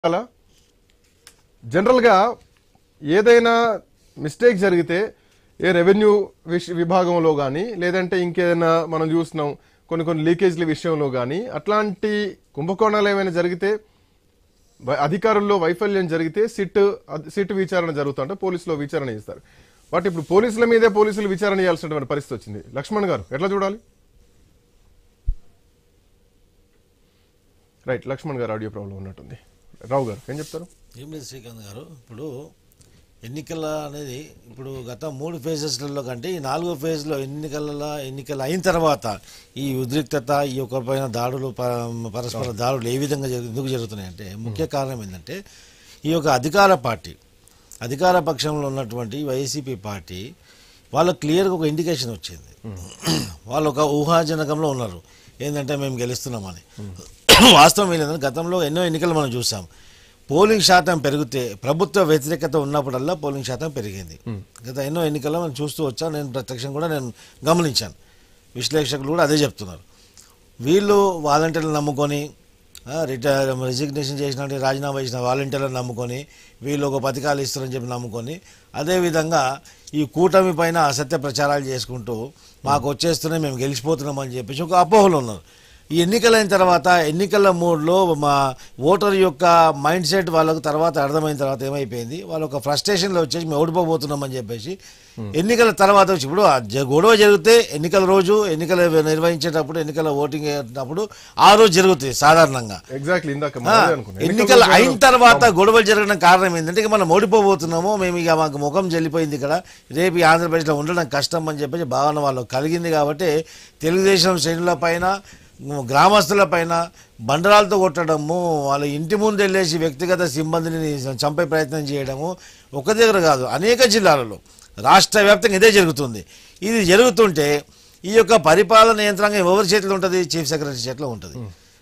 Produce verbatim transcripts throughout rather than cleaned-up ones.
అలా జనరల్గా ఏదైనా మిస్టేక్ జరిగితే ఏ రెవెన్యూ విభాగంలో కానీ లేదంటే ఇంకేదైనా మనం చూస్తున్నాం కొన్ని కొన్ని లీకేజ్ల విషయంలో కానీ అట్లాంటి కుంభకోణాలు ఏమైనా జరిగితే అధికారుల్లో వైఫల్యం జరిగితే సిట్ సిట్ విచారణ జరుగుతుంటే పోలీసులో విచారణ చేస్తారు. బట్ ఇప్పుడు పోలీసుల మీదే పోలీసులు విచారణ చేయాల్సినటువంటి పరిస్థితి వచ్చింది. లక్ష్మణ్ గారు ఎట్లా చూడాలి? రైట్, లక్ష్మణ్ గారు ఆడియో ప్రాబ్లం ఉన్నట్టుంది. రావు గారు ఏం చెప్తారు? ఏం లేదు శ్రీకాంత్ గారు, ఇప్పుడు ఎన్నికల అనేది ఇప్పుడు గత మూడు ఫేజెస్లలో కంటే ఈ నాలుగో ఫేజ్లో ఎన్నికల ఎన్నికలు అయిన తర్వాత ఈ ఉద్రిక్తత ఈ యొక్క పైన దాడులు పరస్పర దాడులు ఏ విధంగా ఎందుకు జరుగుతున్నాయంటే ముఖ్య కారణం ఏంటంటే ఈ యొక్క అధికార పార్టీ అధికార పక్షంలో ఉన్నటువంటి వైసీపీ పార్టీ వాళ్ళకు క్లియర్గా ఒక ఇండికేషన్ వచ్చింది. వాళ్ళు ఒక ఊహాజనకంలో ఉన్నారు ఏంటంటే మేము గెలుస్తున్నామని. వాస్తవం ఏంటంటే గతంలో ఎన్నో ఎన్నికలు మనం చూసాం, పోలింగ్ శాతం పెరిగితే ప్రభుత్వ వ్యతిరేకత ఉన్నప్పుడల్లా పోలింగ్ శాతం పెరిగింది. గత ఎన్నో ఎన్నికల్లో మనం చూస్తూ వచ్చాను, నేను ప్రత్యక్షం కూడా నేను గమనించాను. విశ్లేషకులు కూడా అదే చెప్తున్నారు. వీళ్ళు వాలంటీర్లు నమ్ముకొని రిటైర్ రిజిగ్నేషన్ చేసిన రాజీనామా చేసిన వాలంటీర్లను నమ్ముకొని వీళ్ళు ఒక పథకాలు ఇస్తారని చెప్పి నమ్ముకొని అదేవిధంగా ఈ కూటమి పైన అసత్య ప్రచారాలు చేసుకుంటూ మాకు వచ్చేస్తున్నాయి మేము గెలిచిపోతున్నామని చెప్పేసి ఒక అపోహలు ఉన్నారు. ఈ ఎన్నికలైన తర్వాత ఎన్నికల మూడ్లో మా ఓటర్ యొక్క మైండ్ సెట్ వాళ్ళకు తర్వాత అర్థమైన తర్వాత ఏమైపోయింది, వాళ్ళు ఒక ఫ్రస్ట్రేషన్లో వచ్చేసి మేము ఓడిపోబోతున్నామని చెప్పేసి ఎన్నికల తర్వాత వచ్చి ఇప్పుడు గొడవ జరిగితే ఎన్నికల రోజు ఎన్నికలు నిర్వహించేటప్పుడు ఎన్నికల ఓటింగ్ అయ్యేటప్పుడు ఆ రోజు జరుగుతుంది సాధారణంగా. ఎగ్జాక్ట్లీ ఎన్నికలు అయిన తర్వాత గొడవలు జరగడం కారణం ఏంటంటే ఇక మనం ఓడిపోబోతున్నాము, మేము ఇక మాకు ముఖం చెల్లిపోయింది, ఇక్కడ రేపు ఈ ఆంధ్రప్రదేశ్లో ఉండడం కష్టం అని చెప్పేసి భావన వాళ్ళు కలిగింది. కాబట్టి తెలుగుదేశం శ్రేణుల పైన గ్రామస్తుల పైన బండరాలతో కొట్టడము, వాళ్ళ ఇంటి ముందు వెళ్ళేసి వ్యక్తిగత సిబ్బందిని చంపే ప్రయత్నం చేయడము ఒక దగ్గర కాదు అనేక జిల్లాలలో రాష్ట్ర వ్యాప్తంగా ఇదే జరుగుతుంది. ఇది జరుగుతుంటే ఈ యొక్క పరిపాలన యంత్రాంగం ఎవరి చేతిలో ఉంటుంది? చీఫ్ సెక్రటరీ చేతిలో ఉంటుంది.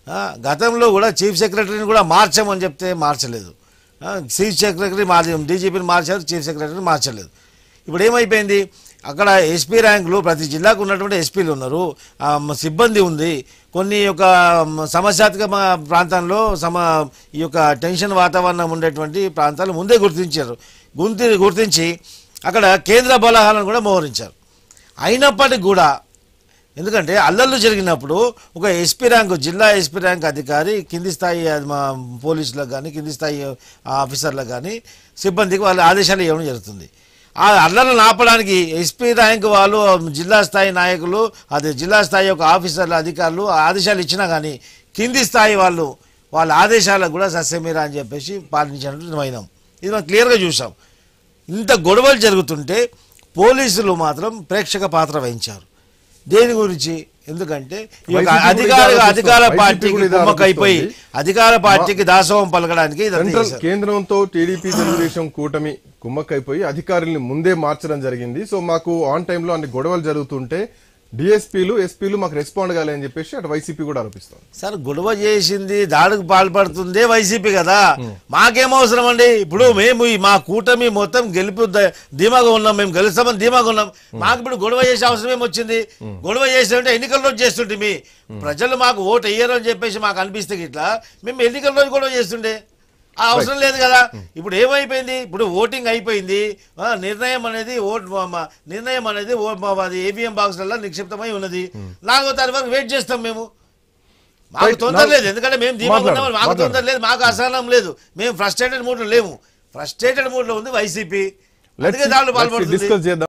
గతంలో కూడా చీఫ్ సెక్రటరీని కూడా మార్చామని చెప్తే మార్చలేదు. చీఫ్ సెక్రటరీ మార్చ డీజీపీని మార్చారు, చీఫ్ సెక్రటరీని మార్చలేదు. ఇప్పుడు ఏమైపోయింది, అక్కడ ఎస్పీ ర్యాంకులు ప్రతి జిల్లాకు ఉన్నటువంటి ఎస్పీలు ఉన్నారు, సిబ్బంది ఉంది. కొన్ని యొక్క సమస్యాత్మక ప్రాంతాల్లో సమ ఈ యొక్క టెన్షన్ వాతావరణం ఉండేటువంటి ప్రాంతాలు ముందే గుర్తించారు. గుర్తి గుర్తించి అక్కడ కేంద్ర బలగాలను కూడా మోహరించారు. అయినప్పటికీ కూడా ఎందుకంటే అల్లర్లు జరిగినప్పుడు ఒక ఎస్పీ ర్యాంకు జిల్లా ఎస్పీ ర్యాంక్ అధికారి కింది స్థాయి పోలీసులకు కానీ కింది స్థాయి ఆఫీసర్లకు కానీ సిబ్బందికి వాళ్ళ ఆదేశాలు ఇవ్వడం జరుగుతుంది. ఆ అల్లర్లను ఆపడానికి ఎస్పీ ర్యాంక్ వాళ్ళు జిల్లా స్థాయి నాయకులు అదే జిల్లా స్థాయి యొక్క ఆఫీసర్ల అధికారులు ఆదేశాలు ఇచ్చినా కానీ కింది స్థాయి వాళ్ళు వాళ్ళ ఆదేశాలకు కూడా సస్యమీరా అని చెప్పేసి పాటించినట్టు వైనం ఇది మనం క్లియర్గా చూసాం. ఇంత గొడవలు జరుగుతుంటే పోలీసులు మాత్రం ప్రేక్షక పాత్ర వహించారు. దేని గురించి? ఎందుకంటే ఈ యొక్క అధికార అధికార పార్టీకి కుమ్మకైపోయి అధికార పార్టీకి దాసోహం పలకడానికి కేంద్రంతో టీడీపీ తెలుగుదేశం కూటమి కుమ్మకైపోయి అధికారుల్ని ముందే మార్చడం జరిగింది. సో మాకు ఆన్ టైంలో అన్ని గొడవలు జరుగుతుంటే డిఎస్పీలు ఎస్పీలు మాకు రెస్పాండ్ కాలేదని చెప్పేసి అటు వైసీపీ కూడా ఆరోపిస్తుంది. సార్ గొడవ చేసింది దాడికి పాల్పడుతుందే వైసీపీ కదా, మాకేం అవసరం అండి? ఇప్పుడు మేము మా కూటమి మొత్తం గెలుపు ధీమాగా ఉన్నాం, మేము గెలుస్తామని ధీమాగా ఉన్నాం. మాకు ఇప్పుడు గొడవ చేసే అవసరం ఏమొచ్చింది? గొడవ చేస్తుంటే ఎన్నికల రోజు చేస్తుంటే మీ ప్రజలు మాకు ఓటు వేయరు అని చెప్పేసి మాకు అనిపిస్తే ఇట్లా మేము ఎన్నికల రోజు గొడవ చేస్తుండే ఆ అవసరం లేదు కదా. ఇప్పుడు ఏమైపోయింది, ఇప్పుడు ఓటింగ్ అయిపోయింది, నిర్ణయం అనేది ఓట్ నిర్ణయం అనేది అది ఈవీఎం బాక్స్లలో నిక్షిప్తమై ఉన్నది. నాలుగో తారీఖు వరకు వెయిట్ చేస్తాం మేము. మాకు తొందర లేదు, ఎందుకంటే మేము ధీమాగా ఉన్నాము, మాకు తొందర లేదు, మాకు అసహనం లేదు, మేము ఫ్రస్ట్రేటెడ్ మూడ్లో లేము. ఫ్రస్ట్రేటెడ్ మూడ్లో ఉంది వైసీపీ, అందుకే దాడులు పాల్పడుతుంది.